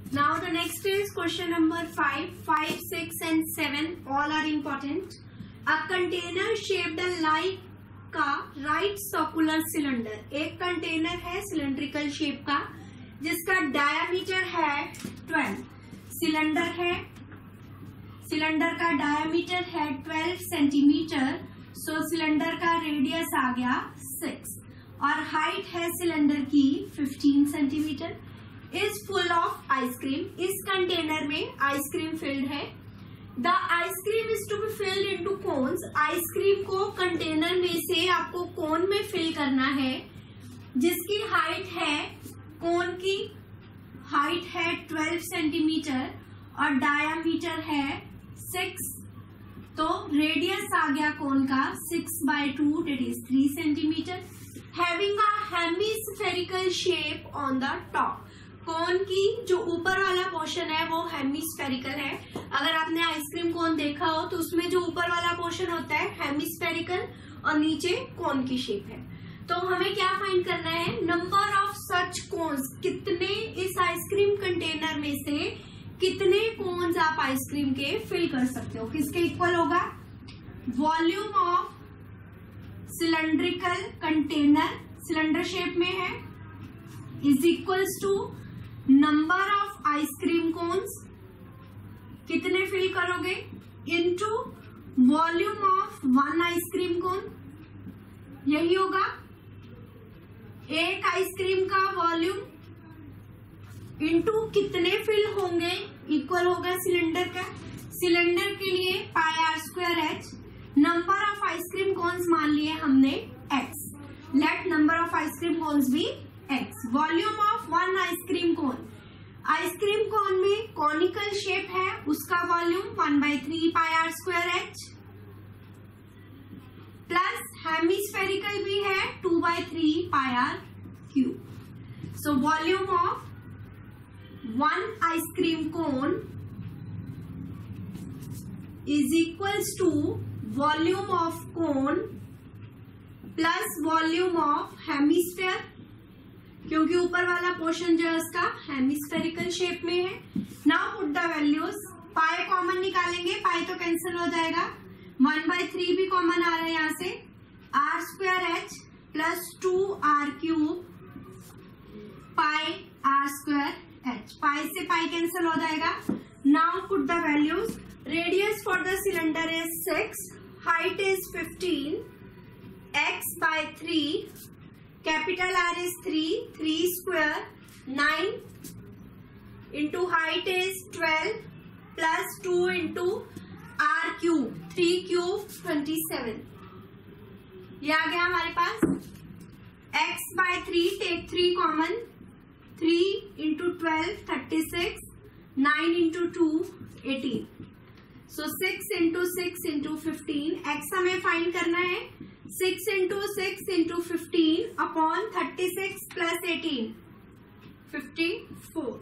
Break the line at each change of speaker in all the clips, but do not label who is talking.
Now the next is question number 5, 5, 6 and 7 all are important. A container shaped like का right circular cylinder, एक container है cylindrical shape का जिसका diameter है 12, cylinder है, cylinder का डायामीटर है 12 सेंटीमीटर, सो सिलेंडर का रेडियस आ गया 6 और हाइट है सिलेंडर की 15 centimetre. Is full of ice cream, इस कंटेनर में आइसक्रीम फिल्ड है। The ice cream is to be filled into cones, ice cream को कंटेनर में से आपको कोन में फिल करना है जिसकी हाइट है, कोन की हाइट है 12 सेंटीमीटर और डायामीटर है 6, तो रेडियस आ गया कोन का 6/2 that is 3 centimetre. Having a hemispherical shape on the top, cone की जो ऊपर वाला पोर्शन है वो हेमिस्फेरिकल है। अगर आपने आइसक्रीम कोन देखा हो तो उसमें जो ऊपर वाला पोर्शन होता है हेमिस्फेरिकल और नीचे कोन की शेप है। तो हमें क्या फाइंड करना है, नंबर ऑफ सच कोन्स, कितने इस आइसक्रीम कंटेनर में से कितने कोन्स आप आइसक्रीम के फिल कर सकते हो, किसके इक्वल होगा, volume of cylindrical container cylinder shape में है is equals to number of ice cream cones, कितने फिल करोगे, into volume of one ice cream cone, यही होगा। एक आइसक्रीम का वॉल्यूम इनटू कितने फिल होंगे इक्वल होगा सिलेंडर का। सिलेंडर के लिए πr²h, number of ice cream cons मान लिए हमने x, let number of ice cream cones भी x। Volume of one ice cream cone, ice cream cone में कॉनिकल शेप है उसका वॉल्यूम 1/3 πr²h प्लस हेमिस्फेरिकल भी है 2/3 πr³। So volume of one ice cream cone is equals to volume of cone plus volume of hemisphere, क्योंकि ऊपर वाला portion जो है उसका हेमिस्फेरिकल शेप में है। Now put the values, pi common निकालेंगे, पाई तो कैंसिल हो जाएगा, 1/3 भी कॉमन आ रहा है यहाँ से, r²h प्लस 2r³ पाई r²h, पाई से पाई कैंसिल हो जाएगा। Now put the values, radius for the cylinder is 6, height is 15, x/3, capital R is 3 square 9 into height is 12 plus 2 into R cube 3 cube 27, ये आ गया हमारे पास। x/3 take 3 common, 3 into 12 36, 9 into 2 18, so 6 into 6 into 15, x हमें find करना है, 6 into 6 into 15 upon 36 plus 18, 54,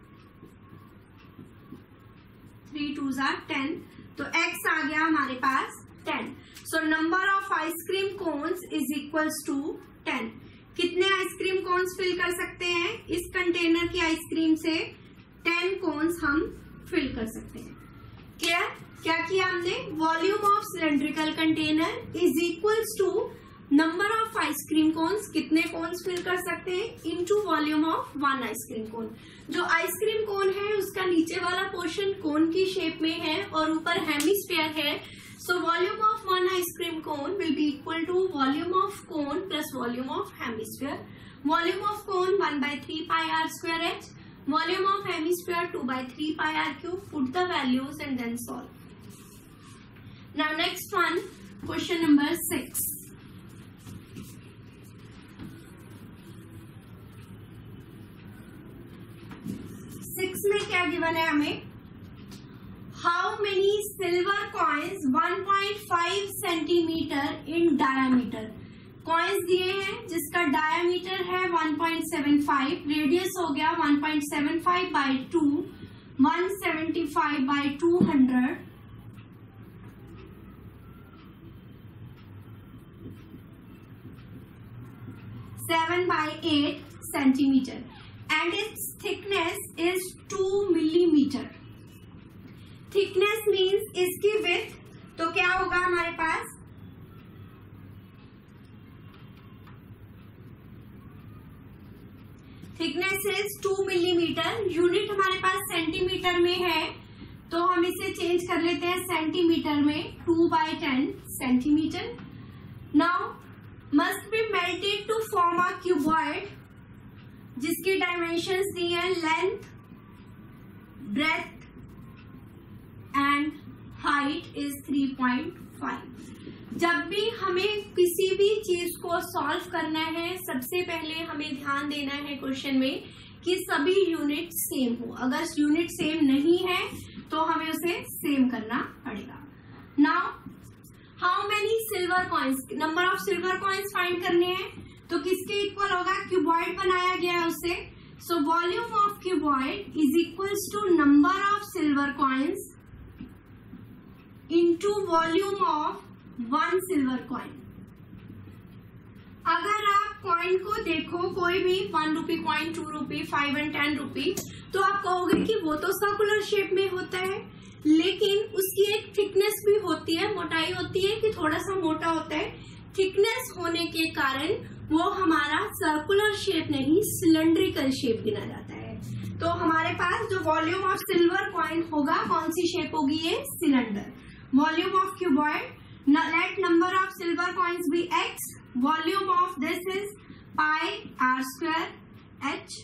3 2s are 10, तो x आ गया हमारे पास 10। So number of ice cream cones is equals to 10। कितने आइसक्रीम कोन्स फिल कर सकते हैं, इस कंटेनर की आइसक्रीम से 10 कोन्स हम फिल कर सकते हैं। क्लियर, क्या किया हमने, volume of cylindrical container is equals to number of ice cream cones, कितने कोन्स फिल कर सकते हैं, into volume of one ice cream cone. जो आइसक्रीम कोन है उसका नीचे वाला पोर्शन कोन की शेप में है और ऊपर हेमिस्फीयर है, so volume of one ice cream cone will be equal to volume of cone plus volume of hemisphere. Volume of cone 1/3 πr²h, volume of hemisphere 2/3 πr³। Put the values and then solve. Now next one, question number 6. 6 में क्या given है हमें, how many silver coins 1.5 centimetre in diameter, coins दिए हैं जिसका diameter है 1.75, radius हो गया 1.75/2, 175/200, 7/8 centimetre. and its thickness is 2 millimeter. Thickness means इसकी width, तो क्या होगा हमारे पास, थिकनेस इज 2 मिलीमीटर. यूनिट हमारे पास सेंटीमीटर में है, तो हम इसे चेंज कर लेते हैं सेंटीमीटर में. 2/10 centimetre. Now must be melted to form a cuboid जिसकी डायमेंशंस दी है length, breadth and height is 3.5. जब भी हमें किसी भी चीज को सॉल्व करना है, सबसे पहले हमें ध्यान देना है क्वेश्चन में कि सभी यूनिट सेम हो. अगर यूनिट सेम नहीं है तो हमें उसे सेम करना पड़ेगा. Now how many silver coins, number of silver coins find करने हैं, तो किसके इक्वल होगा, क्यूबॉइड बनाया गया है उससे. So volume of cuboid is equals to number of silver coins into volume of 1 silver coin. अगर आप कॉइन को देखो, कोई भी 1 रुपी कॉइन, 2 रुपी, 5 and 10 रुपी, तो आप कहोगे कि वो तो सर्कुलर शेप में होता है, लेकिन उसकी एक थिकनेस भी होती है, मोटाई होती है कि थोड़ा सा मोटा होता है. थिकनेस होने के कारण वो हमारा सर्कुलर शेप नहीं, सिलेंड्रिकल शेप गिना जाता है. तो हमारे पास जो वॉल्यूम ऑफ सिल्वर कॉइन होगा, कौन सी शेप होगी, ये cylinder. Volume of cuboid, let number of silver coins be x, volume of this is pi r square h.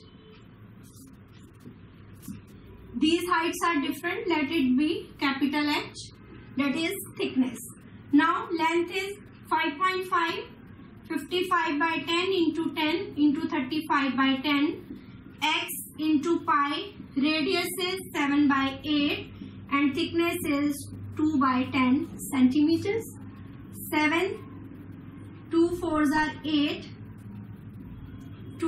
These heights are different, let it be capital H, that is thickness. Now length is 5.5, 55/10 into 10 into 35/10, x into pi, radius is 7/8 and thickness is 2/10 centimeters. 7, 2 4s are 8, 2,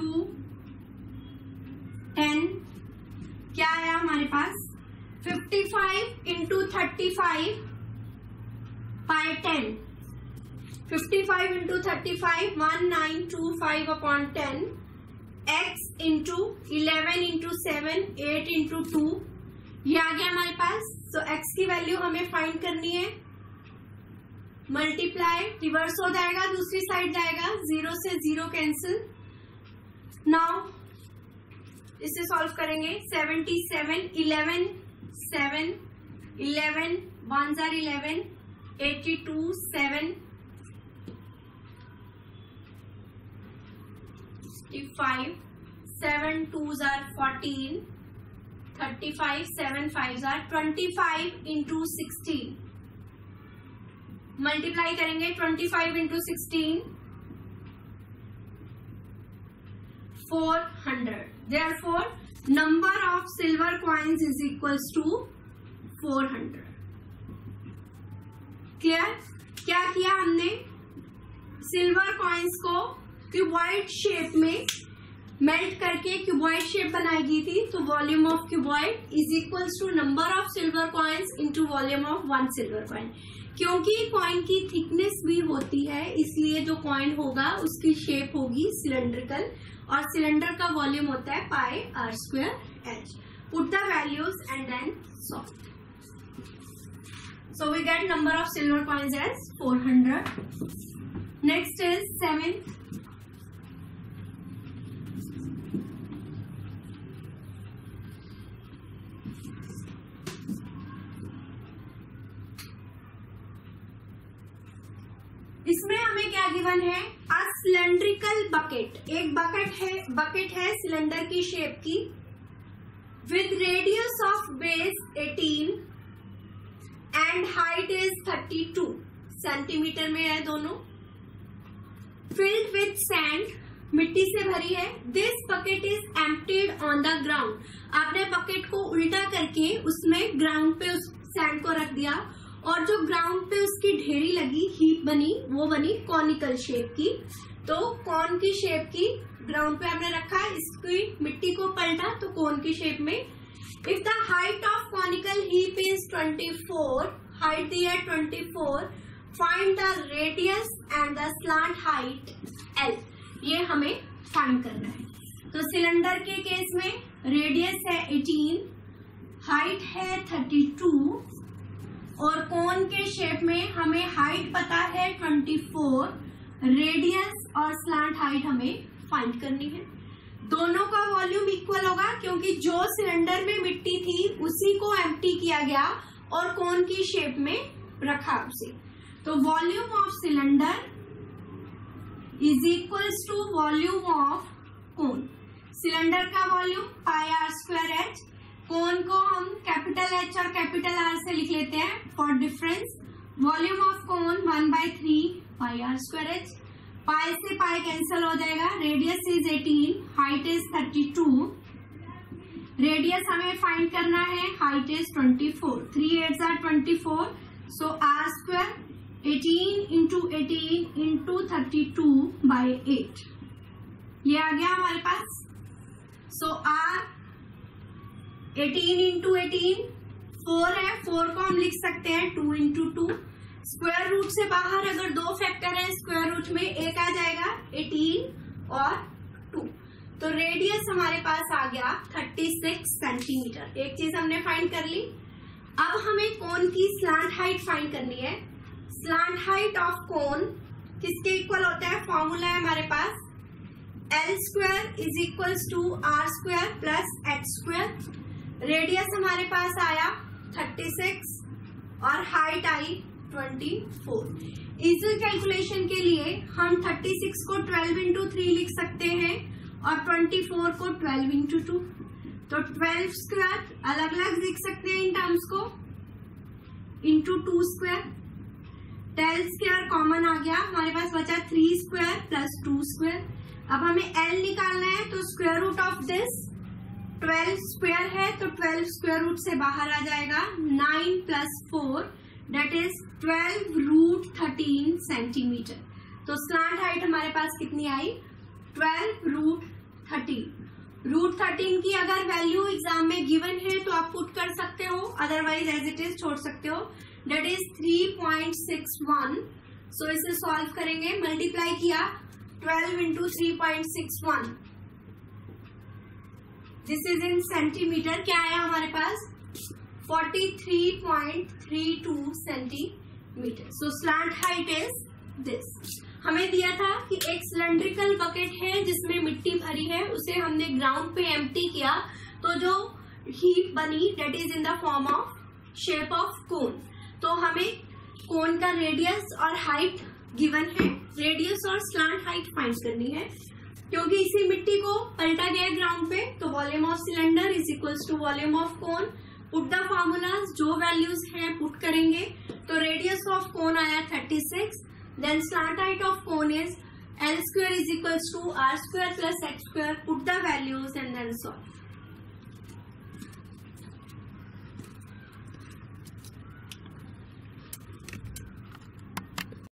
10, क्या आया हमारे पास, 55 into 35 by 10. 55 into 35, 1925/10. x into 11 into 7, 8 into 2, ये आ गया हमारे पास. तो x की value हमें फाइंड करनी है. मल्टीप्लाई, रिवर्स हो जाएगा, दूसरी साइड जाएगा, 0 से 0 कैंसिल. नाउ इसे सॉल्व करेंगे. 77, 11, 7, 11, 1s are 11, 82, 7, 65, 7 2s are 14, 35, 7 5s are 25 into 16. Multiply करेंगे. 25 into 16, 400. Therefore, number of silver coins is equals to 400. Clear? क्या किया हमने, सिल्वर कॉइन्स को क्यूबॉइड शेप में मेल्ट करके क्यूबॉइड शेप बनाई गई थी. तो volume of cuboid is equals to number of silver coins into volume of 1 silver coin. क्योंकि कॉइन की थिकनेस भी होती है, इसलिए जो कॉइन होगा उसकी शेप होगी सिलेंड्रिकल, और सिलेंडर का वॉल्यूम होता है pi r square h. Put the values and then solve. So we get number of silver coins as 400. Next is 7th. इसमें हमें क्या गिवन है, अ सिलेंड्रिकल बकेट. एक बकेट है सिलेंडर की शेप की, with radius of base 18 and height is 32 centimetre में है दोनों. फिल्ड विथ सैंड, मिट्टी से भरी है. This bucket is emptied on the ground. आपने बकेट को उल्टा करके उसमें ग्राउंड पे उस सैंड को रख दिया, और जो ग्राउंड पे उसकी ढेरी लगी, हीप बनी, वो बनी कॉनिकल शेप की. तो कॉन की शेप की ग्राउंड पे आपने रखा, इसकी मिट्टी को पलटा तो कोन की शेप में. If the height of conical heap is 24, height दी है 24, find the radius and the slant height L. ये हमें फाइंड करना है. तो सिलेंडर के केस में रेडियस है 18, हाइट है 32 और कोन के शेप में हमें हाइट पता है 24, रेडियस और स्लैंट हाइट हमें फाइंड करनी है। दोनों का वॉल्यूम इक्वल होगा क्योंकि जो सिलेंडर में मिट्टी थी उसी को एम्प्टी किया गया और कोन की शेप में रखा उसे। तो volume of cylinder is equals to volume of cone. Cylinder का volume pi r square h, cone को हम कैपिटल एच और कैपिटल आर से लिख लेते हैं for difference. Volume of cone 1/3 pi r square h. Pi से पाई कैंसिल हो जाएगा। Radius is 18, height is 32। Radius हमें फाइंड करना है, height is 24। 3 8 are 24, so r square 18 into 18 into 32/8 ये आ गया हमारे पास। सो आर 18 into 18 4 है, 4 को हम लिख सकते हैं 2 into 2। स्क्वायर रूट से बाहर अगर दो फैक्टर है स्क्वायर रूट में एक आ जाएगा 18 और 2। तो रेडियस हमारे पास आ गया 36 सेंटीमीटर। एक चीज हमने फाइंड कर ली। अब हमें कोन की स्लैंट हाइट फाइंड करनी है। स्लैंट हाइट ऑफ कोन किसके इक्वल होता है? फॉर्मूला है हमारे पास L square is equals to R square plus H square. Radius हमारे पास आया 36 और हाइट आई 24। इजी कैलकुलेशन के लिए हम 36 को 12 into 3 लिख सकते हैं और 24 को 12 into 2। तो 12 स्क्वायर अलग अलग लिख सकते हैं इन टर्म्स को, इंटू 2 स्क्वायर। 12 स्क्वायर कॉमन आ गया, हमारे पास बचा 3 स्क्वायर प्लस 2 स्क्वायर। अब हमें L निकालना है तो square root of this 12 square है तो 12 स्क्वायर रूट से बाहर आ जाएगा 9 plus 4 that is 12 root 13 centimetre. तो स्लैंट हाइट हमारे पास कितनी आई? 12 रूट 13। रूट 13 की अगर वैल्यू एग्जाम में गिवन है तो आप पुट कर सकते हो, अदरवाइज एज इट इज छोड़ सकते हो। That is 3.61। सो इसे सॉल्व करेंगे, मल्टीप्लाई किया 12 into 3.61, this is in centimetre. क्या आया हमारे पास? 43.32 centimetre. So slant height is this. हमें दिया था कि एक सिलेंड्रिकल बकेट है जिसमें मिट्टी भरी है, उसे हमने ग्राउंड पे एम्प्टी किया तो जो हीप बनी that is in the form of shape of cone. तो हमें कोन का रेडियस और हाइट गिवन है, रेडियस और स्लैंट हाइट फाइंड करनी है। क्योंकि इसी मिट्टी को पलटा गया ग्राउंड पे तो volume of cylinder is equals to volume of cone. Put the formulas, जो वैल्यूज हैं पुट करेंगे। तो रेडियस ऑफ कोन आया 36, then slant height of cone is L square is equals to R square plus H square. Put the values and then solve.